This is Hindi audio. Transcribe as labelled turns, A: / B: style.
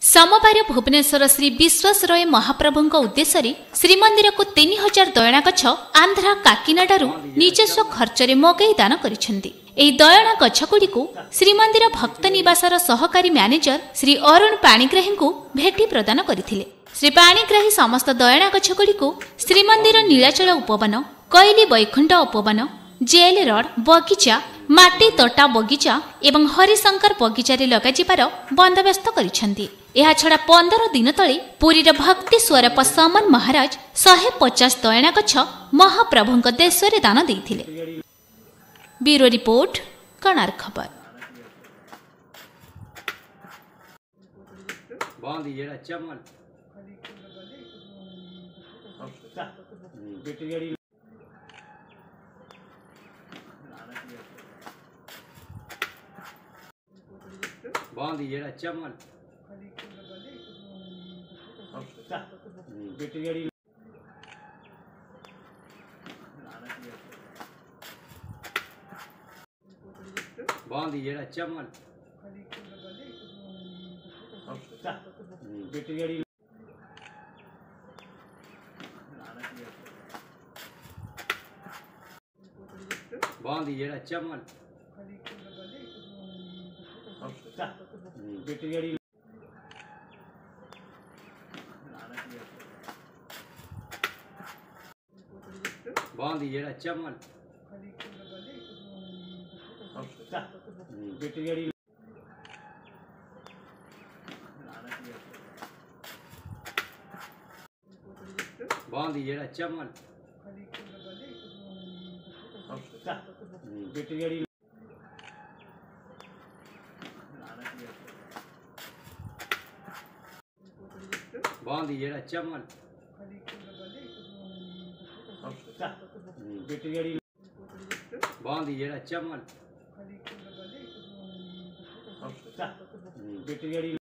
A: सोमवार भुवनेश्वर श्री विश्वेश्वरय महाप्रभु उद्देश्य श्रीमंदिर को 3000 दयणा गछ आंध्रा काकिनाडारू निजस्व खर्चरे मगई दान करिसेंती। एही दयणा गछगुड़ी श्रीमंदिर भक्त निवासर सहकारी मैनेजर श्री अरुण पाणिग्राही को भेटी प्रदान करथिले। श्री पाणिग्राही समस्त दयणा गछगुड़ी श्रीमंदिर नीलाचल उपवन, कैली बैकुंठ उपवन, जेल रोड बगीचा, माटी तोटा बगीचा एवं हरिशंकर बगीचारे लगाजिबार बंदोबस्त करिसेंती। एहा छड़ा 15 दिन तले पुरी भक्ति स्वरूप समन महाराज 150 दयणा गछ महाप्रभुଙ୍କ देशरे दान देइथिले। ब्यूरो रिपोर्ट, कणार खबर।
B: बांधी जेड़ा चमन बांधी जेड़ा चमन बांधी जेड़ा चमन बांधी जेड़ा चमन बांधी जेड़ा चमन बांधी जेड़ा चमन बांधी जेड़ा चमन